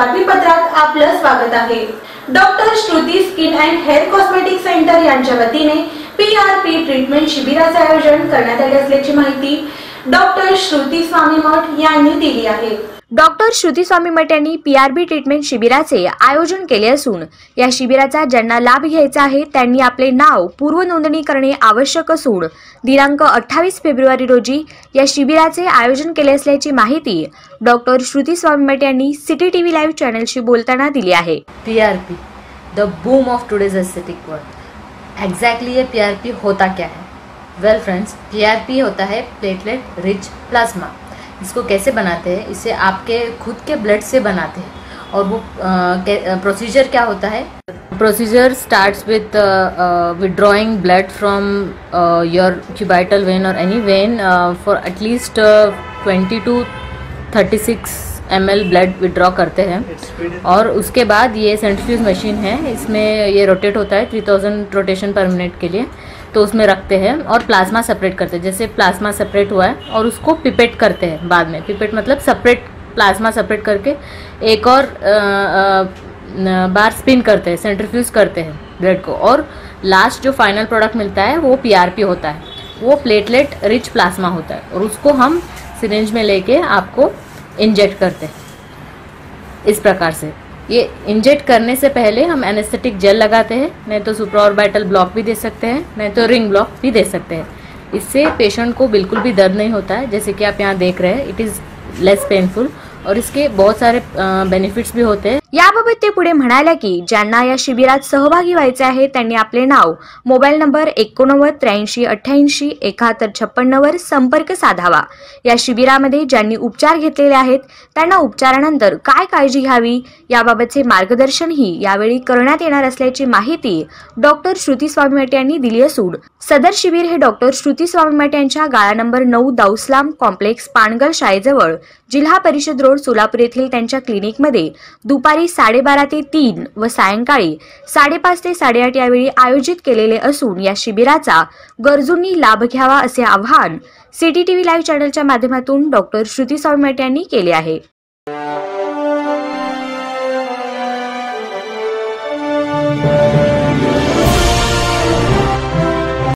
बातमीपत्रात आपलं स्वागत आहे। Doctor Shruti skin and hair cosmetic centre यांच्या वतीने PRP ट्रीटमेंट शिबिराचे आयोजन करण्यात आले असल्याची माहिती डॉक्टर श्रुती स्वामी मठ यांनी दिली आहे। डॉक्टर श्रुती स्वामी मठ यांनी PRP ट्रीटमेंट शिबिराचे आयोजन केले असून या शिबिराचा ज्यांना लाभ घ्यायचा आहे त्यांनी आपले नाव पूर्व नोंदणी करणे आवश्यक असून दिनांक 28 फेब्रुवारी रोजी या शिबिराचे आयोजन केले असल्याची माहिती डॉक्टर श्रुती स्वामी मठ यांनी सिटी टीव्ही लाईव्ह चॅनलशी बोलताना दिली आहे। PRP, the boom of today's aesthetic world. Exactly ये PRP होता क्या है? वेल फ्रेंड्स, PRP होता है प्लेटलेट रिच प्लाज्मा। इसको कैसे बनाते हैं? इसे आपके खुद के ब्लड से बनाते हैं। और वो प्रोसीजर क्या होता है? Procedure starts with withdrawing blood from your cubital vein और any vein for at least 20 to 36 ml blood withdraw करते हैं। और उसके बाद ये सेंट्रीफ्यूज मशीन है, इसमें ये रोटेट होता है 3000 रोटेशन पर मिनट के लिए, तो उसमें रखते हैं और प्लाज्मा सेपरेट करते हैं। जैसे प्लाज्मा सेपरेट हुआ है और उसको पिपेट करते हैं बाद में। पिपेट मतलब सेपरेट प्लाज्मा सेपरेट करके एक और बार स्पिन करते हैं, सेंट्रीफ्यूज करते हैं ब्लड को, और लास्ट जो फाइनल प्रोडक्ट मिलता है वो PRP होता है। वो प्लेटलेट रिच प्लाज्मा होता है और उसको हम सिरिंज में लेके आपको इंजेक्ट करते हैं। इस प्रकार से ये इंजेक्ट करने से पहले हम एनेस्थेटिक जेल लगाते हैं, नहीं तो सुप्राऑर्बिटल ब्लॉक भी दे सकते हैं, नहीं तो रिंग ब्लॉक भी दे सकते हैं। इससे पेशेंट को बिल्कुल भी दर्द नहीं होता है, जैसे कि आप यहाँ देख रहे हैं, इट इज़ लेस पेनफुल और इसके बहुत सारे बेनिफिट्स भी होते हैं। याबाबत ते पुढे म्हणाले की ज्यांना या शिबिरात सहभागी व्हायचे आहे त्यांनी आपले नाव मोबाईल नंबर 89 83 88 71 56 वर संपर्क साधावा। या शिबिरामध्ये ज्यांनी उपचार घेतलेले आहेत त्यांना उपचारानंतर काय काळजी घ्यावी याबाबतचे मार्गदर्शनही यावेळी करण्यात येणार असल्याची माहिती डॉक्टर श्रुती स्वामी मठ यांनी दिली असून सदर शिबिर हे डॉक्टर श्रुती स्वामी मठ यांच्या गाळा नंबर 9 दाऊस्लाम कॉम्प्लेक्स पानगल शाळेजवळ जिल्हा परिषद रोड सोलापूर येथील त्यांच्या क्लिनिकमध्ये दुपारी 12:30 ते 3 व सायंकाळी 5:30 ते 8:30 यावेळी आयोजित केलेले असून या शिबिराचा गरजूंनी लाभ घ्यावा असे आवाहन सिटी टीव्ही लाईव्ह चॅनलच्या माध्यमातून डॉक्टर श्रुती स्वामी मठ यांनी केले आहे।